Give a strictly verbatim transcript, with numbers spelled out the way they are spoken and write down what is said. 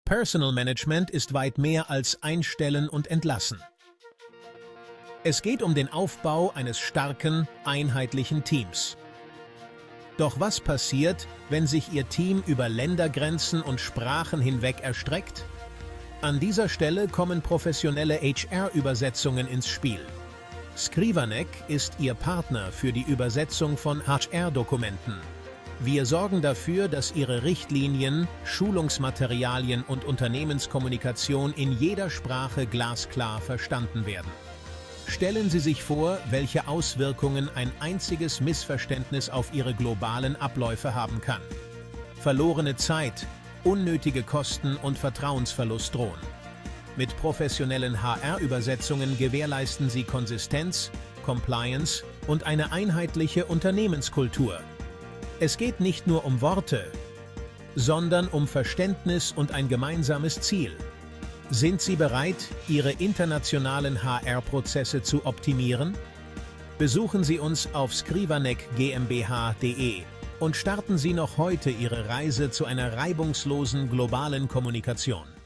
Personal Management ist weit mehr als Einstellen und Entlassen. Es geht um den Aufbau eines starken, einheitlichen Teams. Doch was passiert, wenn sich Ihr Team über Ländergrenzen und Sprachen hinweg erstreckt? An dieser Stelle kommen professionelle H R-Übersetzungen ins Spiel. Skrivanek ist Ihr Partner für die Übersetzung von H R-Dokumenten. Wir sorgen dafür, dass Ihre Richtlinien, Schulungsmaterialien und Unternehmenskommunikation in jeder Sprache glasklar verstanden werden. Stellen Sie sich vor, welche Auswirkungen ein einziges Missverständnis auf Ihre globalen Abläufe haben kann. Verlorene Zeit, unnötige Kosten und Vertrauensverlust drohen. Mit professionellen H R-Übersetzungen gewährleisten Sie Konsistenz, Compliance und eine einheitliche Unternehmenskultur. Es geht nicht nur um Worte, sondern um Verständnis und ein gemeinsames Ziel. Sind Sie bereit, Ihre internationalen H R-Prozesse zu optimieren? Besuchen Sie uns auf skrivanek GmbH punkt de und starten Sie noch heute Ihre Reise zu einer reibungslosen globalen Kommunikation.